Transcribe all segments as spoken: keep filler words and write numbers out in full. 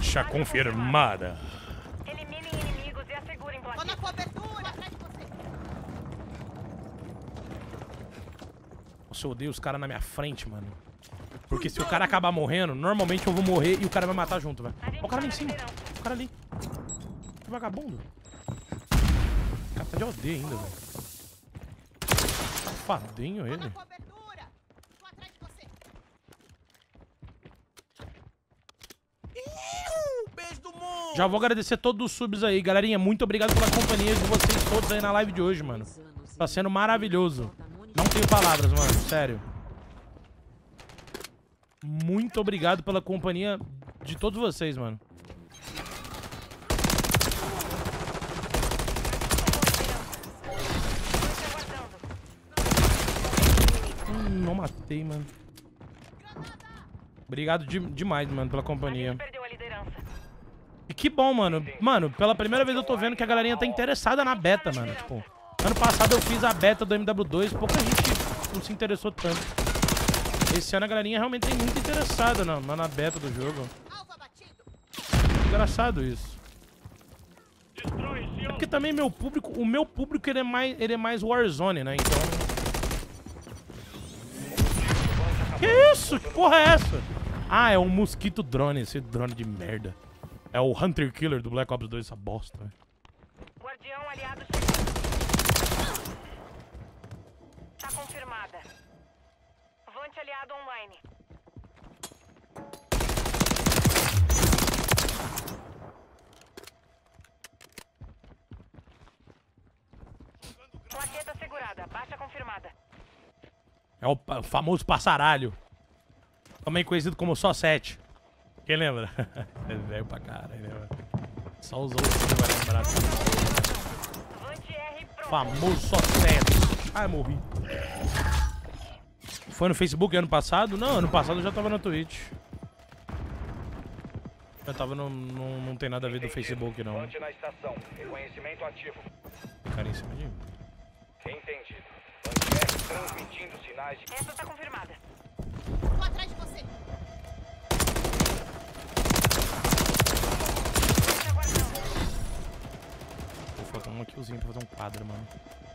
Faixa confirmada. Eliminem inimigos e assegurem plaquetas. Tô na cobertura, atrás de você. Nossa, eu odeio os caras na minha frente, mano. Porque se o cara acabar morrendo, normalmente eu vou morrer e o cara vai matar junto, velho. Olha o cara ali em cima. O cara ali. Que vagabundo. O cara tá de aldeia ainda, velho. Safadinho ele. Cobertura. Tô atrás de você. Beijo do mundo. Já vou agradecer todos os subs aí, galerinha. Muito obrigado pela companhia de vocês todos aí na live de hoje, mano. Tá sendo maravilhoso. Não tenho palavras, mano. Sério. Muito obrigado pela companhia de todos vocês, mano. Hum, não matei, mano. Obrigado de, demais, mano, pela companhia. Perdeu a liderança. E que bom, mano. Mano, pela primeira vez eu tô vendo que a galerinha tá interessada na beta, mano. Tipo, ano passado eu fiz a beta do M W dois, pouca gente não se interessou tanto. Esse ano a galerinha realmente tem muito interessada na, na beta do jogo. Engraçado isso. É porque também meu público, o meu público ele é mais, ele é mais Warzone, né? Então... Que isso? Que porra é essa? Ah, é um mosquito drone, esse drone de merda. É o Hunter Killer do Black Ops dois, essa bosta, velho. Guardião aliado chegou. Tá confirmada. Vante aliado online. Plaqueta segurada. Baixa confirmada. É o, o famoso passaralho. Também conhecido como Só sete. Quem lembra? É velho pra caralho, né, mano? Só os outros que vai lembrar dessa porra. Vante R pronto. Famoso Só sete. Ai, morri. Foi no Facebook ano passado? Não, ano passado eu já tava na Twitch. Eu tava no... no não tem nada a ver do Facebook, não. Vante na estação. Reconhecimento ativo. Cara em cima de mim. Entendido. Vante R transmitindo sinais de... Essa tá confirmada. Tô atrás de você. Vante aguardando. Vou fazer um killzinho pra fazer um quadro, mano.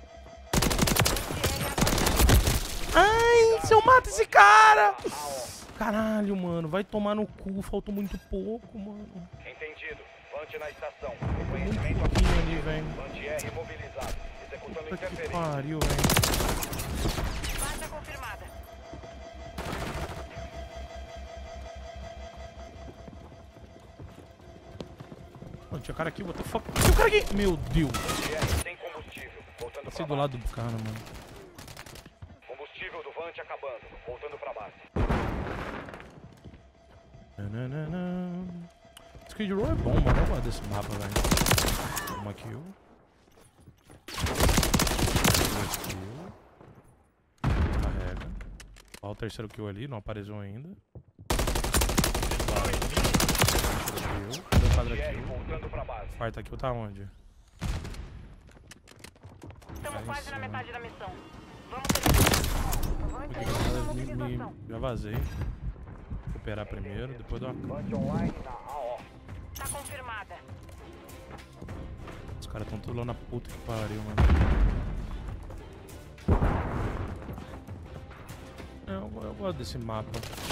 Ai, se eu mato esse cara! Caralho, mano, vai tomar no cu, faltou muito pouco, mano. Entendido. Vante na estação. Muito Reconhecimento pouquinho ativo. ali, velho. Vante R mobilizado. Executando Puta que interferência. pariu, velho. Baixa confirmada. Mano, tinha cara aqui, what the fuck? Tinha um cara aqui! Meu Deus! Vante R sem combustível. Voltando Passei pra do lado base. do cara, mano. Combustível do Vante acabando. Voltando pra base. Nananana. Skid Row é bom, mano. Eu gosto desse mapa, velho. Uma kill. Dois kill. Carrega. Ó, o terceiro kill ali, não apareceu ainda. Terceiro kill. Deu quadra Vante R kill. voltando pra base. Quarta kill tá onde? Estamos É quase isso, na né? metade da missão. Vamos terminar. Vante Porque, aliado na me- me- mobilização. já vazei. Recuperar primeiro, depois dou uma... Vante online na A O. Tá confirmada. Os caras tão todos lá na puta que pariu, mano. É, Eu, eu gosto desse mapa.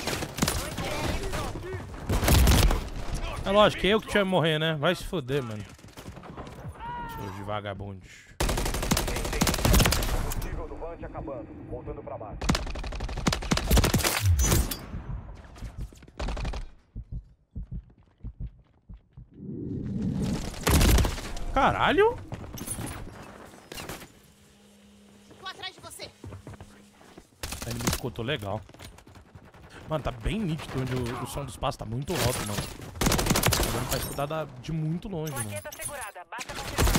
É lógico que eu que tinha que morrer, né? Vai se foder, mano. Seus de vagabundos. Combustível do Vante acabando. Voltando pra base. Caralho! Tô atrás de você. Ele me escutou legal. Mano, tá bem nítido onde o, o som dos passos tá muito alto, mano. Tá dando pra escutar da- de muito longe, mano. Plaqueta segurada. Baixa confirmada.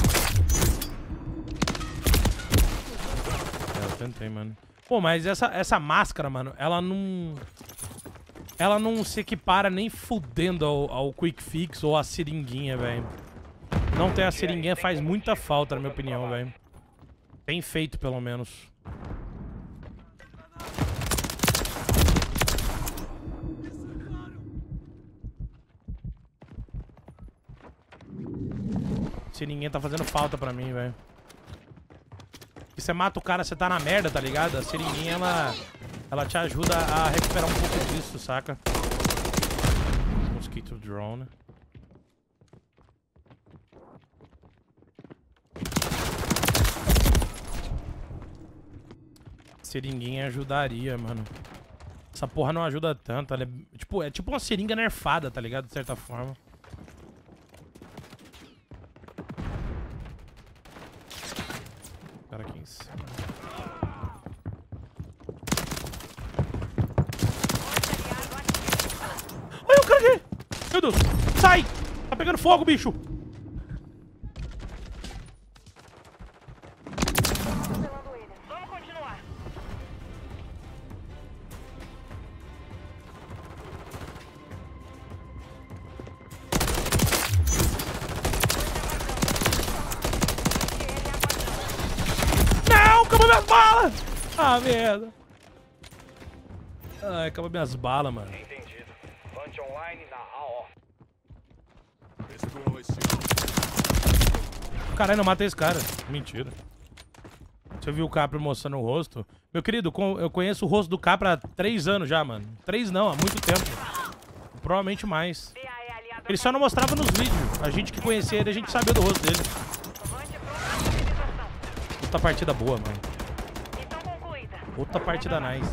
É, eu tentei, mano. Pô, mas essa, essa máscara, mano, ela não... Ela não se equipara nem fudendo ao, ao Quick Fix ou a seringuinha, velho. Não ter a seringuinha faz muita falta, na minha opinião, velho. Tem feito, pelo menos. Seringuinha tá fazendo falta pra mim, velho. E você mata o cara, você tá na merda, tá ligado? A seringuinha, ela... Ela te ajuda a recuperar um pouco disso, saca? Mosquito drone. Seringuinha ajudaria, mano. Essa porra não ajuda tanto. Ela é, tipo, é tipo uma seringa nerfada, tá ligado? De certa forma. Cara aqui em cima. Olha o cara aqui! Meu Deus! Sai! Tá pegando fogo, bicho! Cancelando ele. Vamos continuar. Não! Acabou minhas balas! Ah, merda! Ai, acabou minhas balas, mano. Entendido. Vante online na A O. Caralho, não matei esse cara. Mentira. Você viu o Capra mostrando o rosto? Meu querido, eu conheço o rosto do Capra há três anos já, mano. Três não, há muito tempo. Provavelmente mais. B A é aliado. Ele só não mostrava nos vídeos. A gente que conhecia ele, a gente sabia do rosto dele. Vante pronto para mobilização. Outra partida boa, mano. Missão concluída. Outra partida nice.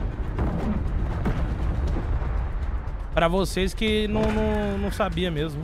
Pra vocês que não, não, não sabia mesmo.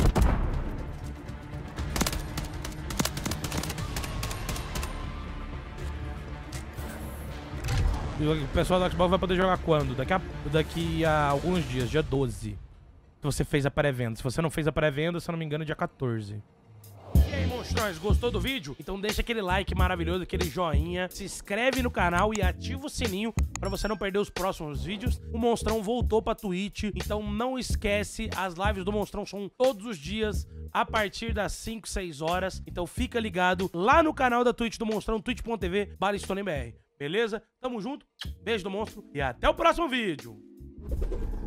E o pessoal do Xbox vai poder jogar quando? Daqui a, daqui a alguns dias, dia doze. Se você fez a pré-venda. Se você não fez a pré-venda, se eu não me engano, dia quatorze. E aí, monstrões, gostou do vídeo? Então deixa aquele like maravilhoso, aquele joinha, se inscreve no canal e ativa o sininho pra você não perder os próximos vídeos. O Monstrão voltou pra Twitch, então não esquece, as lives do Monstrão são todos os dias a partir das cinco, seis horas. Então fica ligado lá no canal da Twitch do Monstrão, twitch ponto tv barra StoneBR. Beleza? Tamo junto, beijo do monstro e até o próximo vídeo.